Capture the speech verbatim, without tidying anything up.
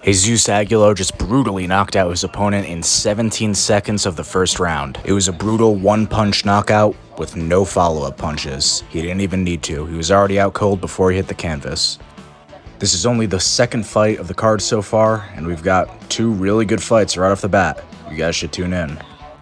Jesus Aguilar just brutally knocked out his opponent in seventeen seconds of the first round. It was a brutal one-punch knockout with no follow-up punches. He didn't even need to. He was already out cold before he hit the canvas. This is only the second fight of the card so far, and we've got two really good fights right off the bat. You guys should tune in.